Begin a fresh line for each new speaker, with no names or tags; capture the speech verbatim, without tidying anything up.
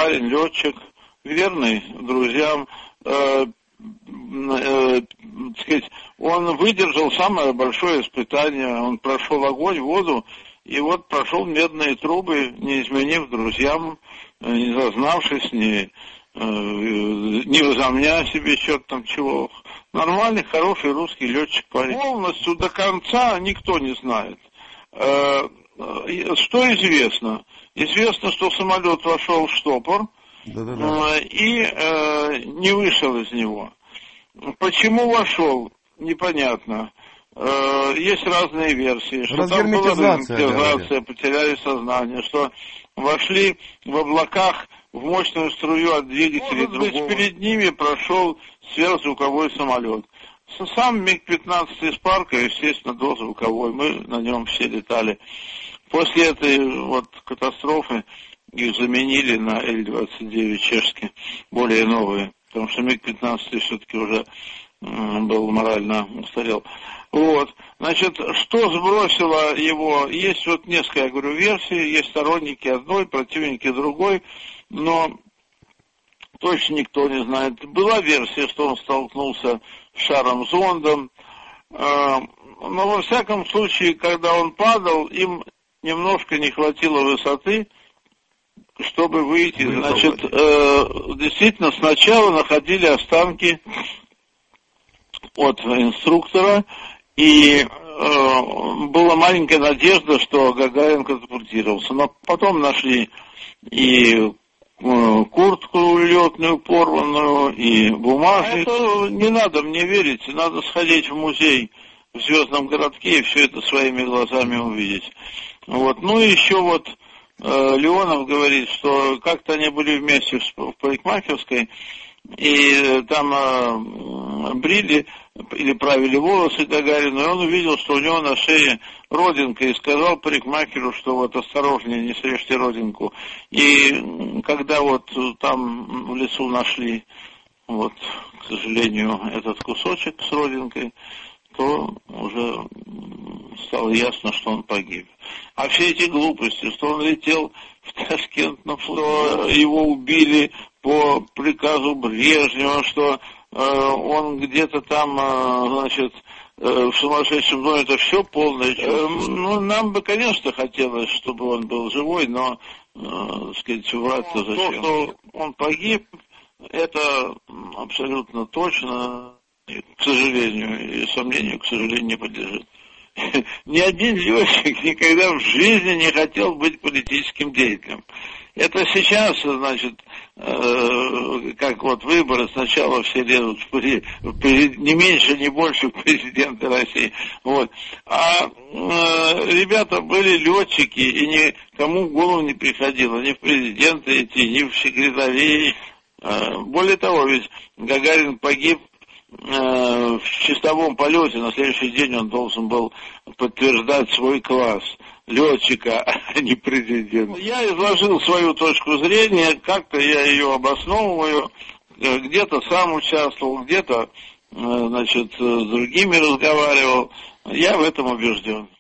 парень, летчик, верный друзьям. Э, э, сказать, он выдержал самое большое испытание, он прошел огонь, воду, и вот прошел медные трубы, не изменив друзьям, не зазнавшись, не, не возомня себе черт там чего. Нормальный, хороший русский летчик парень. Полностью до конца никто не знает. Что известно? Известно, что самолет вошел в штопор, да-да-да, и э, не вышел из него. Почему вошел, непонятно. Э, есть разные версии, что там была разгерметизация, потеряли сознание, что вошли в облаках в мощную струю от двигателей другого. Перед ними прошел сверхзвуковой самолет. Сам миг пятнадцать из парка, естественно, дозвуковой, мы на нем все летали. После этой вот катастрофы их заменили на Эл двадцать девять чешские, более новые, потому что миг пятнадцать все-таки уже был морально устарел. Вот, значит, что сбросило его, есть вот несколько, я говорю, версий, есть сторонники одной, противники другой, но точно никто не знает. Была версия, что он столкнулся с шаром-зондом, но во всяком случае, когда он падал, им немножко не хватило высоты, чтобы выйти. Значит, э, действительно, сначала находили останки от инструктора, и э, была маленькая надежда, что Гагарин катапультировался. Но потом нашли и э, куртку летную порванную, и бумажник. Это не надо мне верить, надо сходить в музей в Звездном городке и все это своими глазами увидеть. Вот. Ну и еще вот э, Леонов говорит, что как-то они были вместе в, в парикмахерской, и там э, брили или правили волосы Гагарину, и он увидел, что у него на шее родинка, и сказал парикмахеру, что вот осторожнее, не срежьте родинку. И когда вот там в лесу нашли, вот, к сожалению, этот кусочек с родинкой, то уже стало ясно, что он погиб. А все эти глупости, что он летел в Ташкент, на что его убили по приказу Брежнева, что э, он где-то там, э, значит, э, в сумасшедшем доме, это все полное чушь. Э, ну, нам бы, конечно, хотелось, чтобы он был живой, но, э, так сказать, врать-то зачем? То, что он погиб, это абсолютно точно. К сожалению, и сомнению, к сожалению, не подлежит. Ни один летчик никогда в жизни не хотел быть политическим деятелем. Это сейчас, значит, э, как вот выборы, сначала все лезут в, в, не меньше, не больше в президенты России. Вот. А э, ребята были летчики, и никому в голову не приходило ни в президенты идти, ни в секретари. Э, более того, ведь Гагарин погиб в чистовом полете, на следующий день он должен был подтверждать свой класс летчика, а не президента. Я изложил свою точку зрения, как-то я ее обосновываю, где-то сам участвовал, где-то, значит, с другими разговаривал. Я в этом убежден.